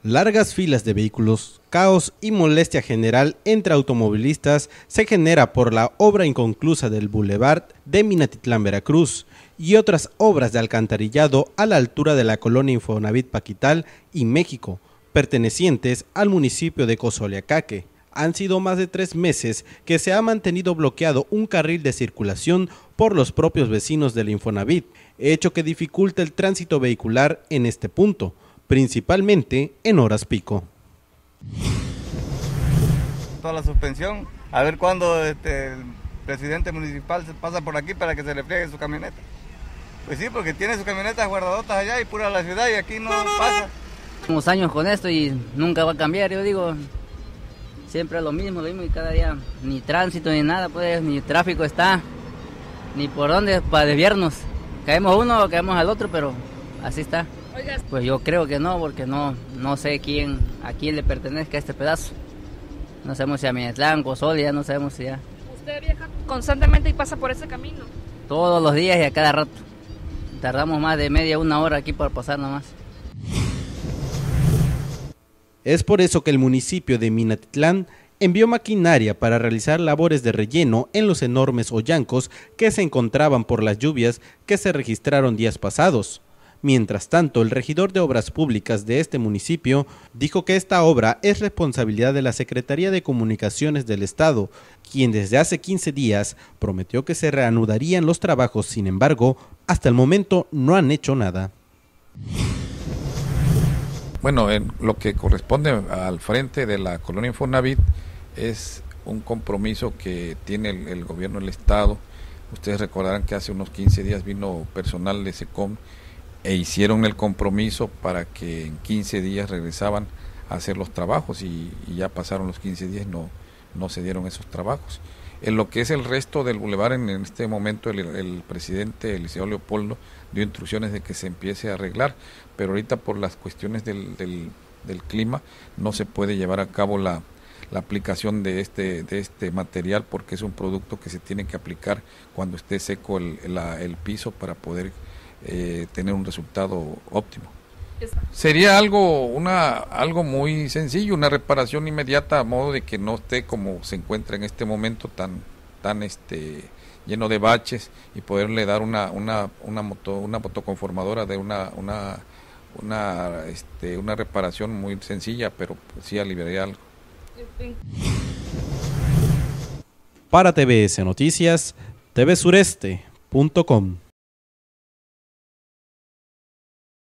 Largas filas de vehículos, caos y molestia general entre automovilistas se genera por la obra inconclusa del Boulevard de Minatitlán, Veracruz, y otras obras de alcantarillado a la altura de la colonia Infonavit Paquital y México, pertenecientes al municipio de Cozoleacaque. Han sido más de 3 meses que se ha mantenido bloqueado un carril de circulación por los propios vecinos del Infonavit, hecho que dificulta el tránsito vehicular en este punto, principalmente en horas pico. Toda la suspensión, a ver cuándo el presidente municipal se pasa por aquí para que se le friegue su camioneta. Pues sí, porque tiene sus camionetas guardadotas allá y pura la ciudad y aquí no pasa. Unos años con esto y nunca va a cambiar, yo digo, siempre es lo mismo y cada día, ni tránsito ni nada, pues, ni tráfico está, ni por dónde para desviarnos. Caemos uno o caemos al otro, pero así está. Pues yo creo que no, porque no sé a quién le pertenezca este pedazo. No sabemos si a Minatitlán, Cozolia, no sabemos si ya. ¿Usted viaja constantemente y pasa por ese camino? Todos los días y a cada rato. Tardamos más de media, una hora aquí para pasar nomás. Es por eso que el municipio de Minatitlán envió maquinaria para realizar labores de relleno en los enormes hoyancos que se encontraban por las lluvias que se registraron días pasados. Mientras tanto, el regidor de Obras Públicas de este municipio dijo que esta obra es responsabilidad de la Secretaría de Comunicaciones del Estado, quien desde hace 15 días prometió que se reanudarían los trabajos. Sin embargo, hasta el momento no han hecho nada. Bueno, en lo que corresponde al frente de la colonia Infonavit es un compromiso que tiene el gobierno del Estado. Ustedes recordarán que hace unos 15 días vino personal de SECOM e hicieron el compromiso para que en 15 días regresaban a hacer los trabajos y ya pasaron los 15 días y no se dieron esos trabajos. En lo que es el resto del bulevar, en este momento el presidente Eliseo Leopoldo dio instrucciones de que se empiece a arreglar, pero ahorita por las cuestiones del clima no se puede llevar a cabo la aplicación de este material, porque es un producto que se tiene que aplicar cuando esté seco el piso para poder tener un resultado óptimo. Sería algo muy sencillo, una reparación inmediata a modo de que no esté como se encuentra en este momento tan lleno de baches, y poderle dar una motoconformadora de una reparación muy sencilla, pero sí aliviaría algo. Para TVS Noticias, tvsureste.com.